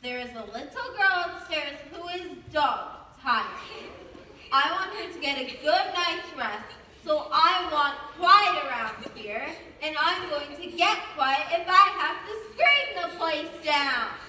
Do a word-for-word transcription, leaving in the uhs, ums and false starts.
There is a little girl upstairs who is dog tired. I want her to get a good night's rest, so I want quiet around here, and I'm going to get quiet if I have to scream the place down.